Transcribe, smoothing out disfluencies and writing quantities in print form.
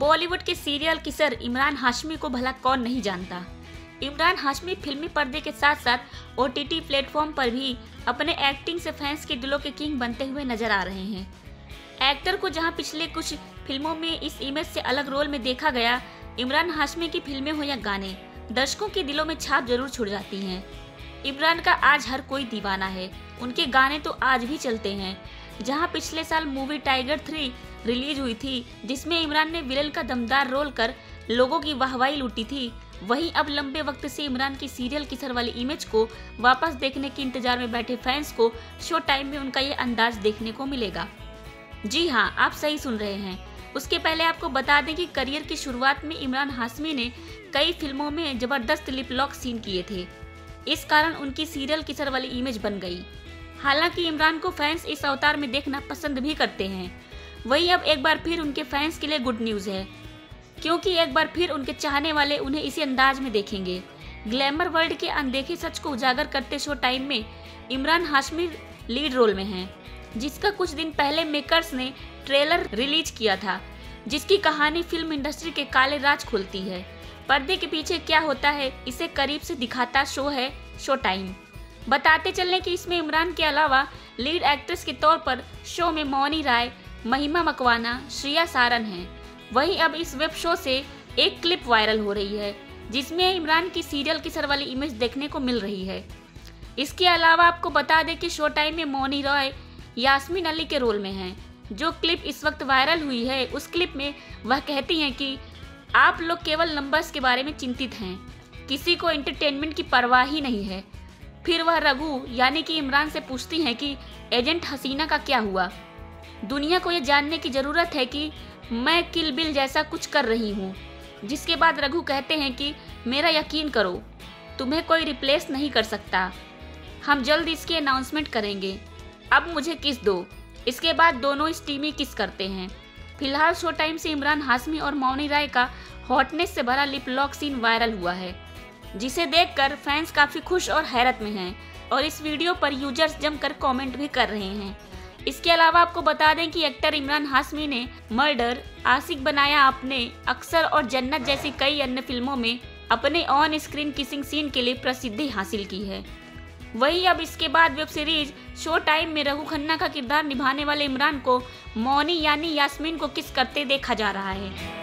बॉलीवुड के serial kisser Imran Hashmi को भला कौन नहीं जानता। इमरान हाशमी फिल्मी पर्दे के साथ साथ OTT प्लेटफॉर्म पर भी अपने एक्टिंग से फैंस के दिलों के किंग बनते हुए नजर आ रहे हैं। एक्टर को जहां पिछले कुछ फिल्मों में इस इमेज से अलग रोल में देखा गया, इमरान हाशमी की फिल्में हो या गाने दर्शकों के दिलों में छाप जरूर छोड़ जाती हैं। इमरान का आज हर कोई दीवाना है, उनके गाने तो आज भी चलते हैं। जहां पिछले साल मूवी टाइगर 3 रिलीज हुई थी, जिसमें इमरान ने विलेन का दमदार रोल कर लोगों की वाहवाही लूटी थी, वहीं अब लंबे वक्त से इमरान की सीरियल किसर वाली इमेज को वापस देखने के इंतजार में बैठे फैंस को शो टाइम में उनका ये अंदाज देखने को मिलेगा। जी हाँ, आप सही सुन रहे हैं। उसके पहले आपको बता दें कि करियर की शुरुआत में इमरान हाशमी ने कई फिल्मों में जबरदस्त लिप लॉक सीन किए थे। इस कारण उनकी सीरियल किसर वाली इमेज बन गई। हालांकि इमरान को फैंस इस अवतार में देखना पसंद भी करते हैं। वहीं अब एक बार फिर उनके फैंस के लिए गुड न्यूज़ है, क्योंकि एक बार फिर उनके चाहने वाले उन्हें इसी अंदाज में देखेंगे। ग्लैमर वर्ल्ड के अनदेखे सच को उजागर करते शो टाइम में इमरान हाशमी लीड रोल में हैं, जिसका कुछ दिन पहले मेकर्स ने ट्रेलर रिलीज किया था, जिसकी कहानी फिल्म इंडस्ट्री के काले राज खोलती है। पर्दे के पीछे क्या होता है, इसे करीब से दिखाता शो है शो टाइम। बताते चलने कि इसमें इमरान के अलावा लीड एक्ट्रेस के तौर पर शो में मौनी राय, महिमा मकवाना, श्रेया सारन हैं। वहीं अब इस वेब शो से एक क्लिप वायरल हो रही है, जिसमें इमरान की सीरियल किसर वाली इमेज देखने को मिल रही है। इसके अलावा आपको बता दें कि शो टाइम में मौनी राय यास्मीन अली के रोल में हैं। जो क्लिप इस वक्त वायरल हुई है, उस क्लिप में वह कहती हैं कि आप लोग केवल नंबर्स के बारे में चिंतित हैं, किसी को एंटरटेनमेंट की परवाह ही नहीं है। फिर वह रघु यानी कि इमरान से पूछती हैं कि एजेंट हसीना का क्या हुआ। दुनिया को ये जानने की ज़रूरत है कि मैं किल बिल जैसा कुछ कर रही हूँ। जिसके बाद रघु कहते हैं कि मेरा यकीन करो, तुम्हें कोई रिप्लेस नहीं कर सकता। हम जल्द इसकी अनाउंसमेंट करेंगे, अब मुझे किस दो। इसके बाद दोनों स्टीमी किस करते हैं। फिलहाल शो टाइम से इमरान हाशमी और मौनी राय का हॉटनेस से भरा लिप लॉक सीन वायरल हुआ है, जिसे देखकर फैंस काफ़ी खुश और हैरत में हैं और इस वीडियो पर यूजर्स जमकर कमेंट भी कर रहे हैं। इसके अलावा आपको बता दें कि एक्टर इमरान हाशमी ने मर्डर, आशिक बनाया आपने, अक्सर और जन्नत जैसी कई अन्य फिल्मों में अपने ऑन स्क्रीन किसिंग सीन के लिए प्रसिद्धि हासिल की है। वहीं अब इसके बाद वेब सीरीज शो टाइम में रघु खन्ना का किरदार निभाने वाले इमरान को मौनी यानी यास्मीन को किस करते देखा जा रहा है।